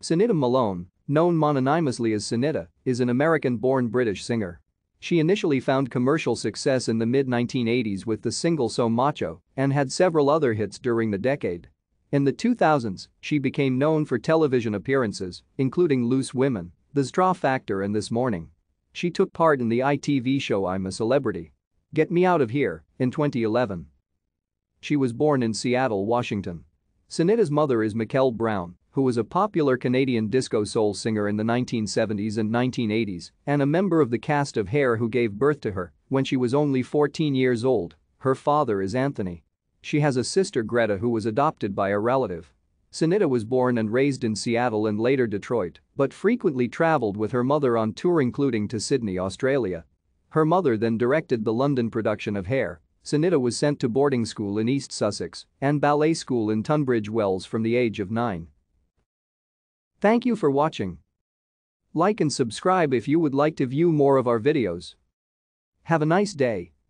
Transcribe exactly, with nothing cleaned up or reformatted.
Sinitta Malone, known mononymously as Sinitta, is an American-born British singer. She initially found commercial success in the mid nineteen eighties with the single So Macho and had several other hits during the decade. In the two thousands, she became known for television appearances, including Loose Women, The Xtra Factor and This Morning. She took part in the I T V show I'm a Celebrity. Get Me Out of Here in twenty eleven. She was born in Seattle, Washington. Sinitta's mother is Michelle Brown, who was a popular Canadian disco soul singer in the nineteen seventies and nineteen eighties and a member of the cast of Hair who gave birth to her when she was only fourteen years old. Her father is Anthony. She has a sister Greta who was adopted by a relative. Sinitta was born and raised in Seattle and later Detroit, but frequently traveled with her mother on tour including to Sydney, Australia. Her mother then directed the London production of Hair. Sinitta was sent to boarding school in East Sussex and ballet school in Tunbridge Wells from the age of nine. Thank you for watching. Like and subscribe if you would like to view more of our videos. Have a nice day.